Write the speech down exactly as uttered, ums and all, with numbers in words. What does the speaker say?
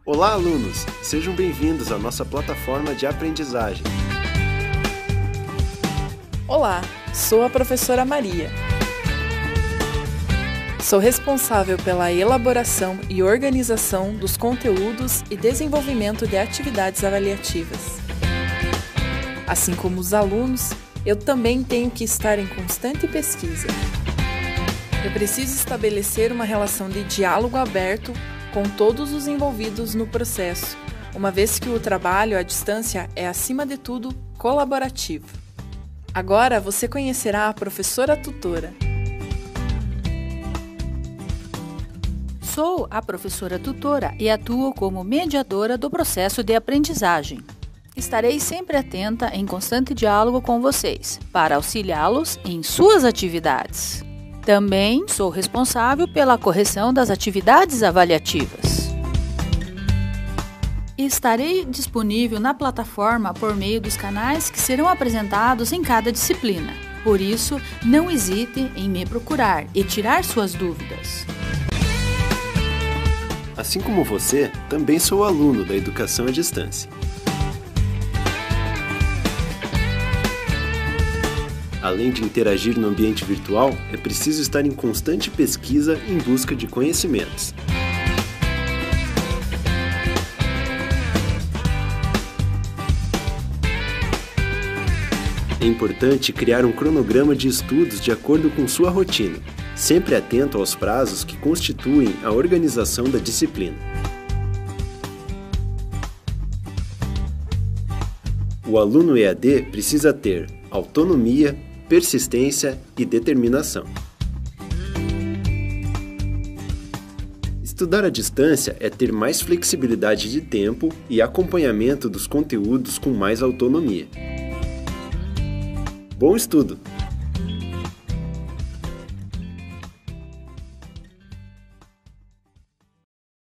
Olá, alunos! Sejam bem-vindos à nossa plataforma de aprendizagem. Olá, sou a professora Maria. Sou responsável pela elaboração e organização dos conteúdos e desenvolvimento de atividades avaliativas. Assim como os alunos, eu também tenho que estar em constante pesquisa. Eu preciso estabelecer uma relação de diálogo aberto com todos os envolvidos no processo, uma vez que o trabalho à distância é, acima de tudo, colaborativo. Agora você conhecerá a professora tutora. Sou a professora tutora e atuo como mediadora do processo de aprendizagem. Estarei sempre atenta em constante diálogo com vocês, para auxiliá-los em suas atividades. Também sou responsável pela correção das atividades avaliativas. Estarei disponível na plataforma por meio dos canais que serão apresentados em cada disciplina. Por isso, não hesite em me procurar e tirar suas dúvidas. Assim como você, também sou aluno da educação à distância. Além de interagir no ambiente virtual, é preciso estar em constante pesquisa em busca de conhecimentos. É importante criar um cronograma de estudos de acordo com sua rotina, sempre atento aos prazos que constituem a organização da disciplina. O aluno E A D precisa ter autonomia, persistência e determinação. Estudar à distância é ter mais flexibilidade de tempo e acompanhamento dos conteúdos com mais autonomia. Bom estudo!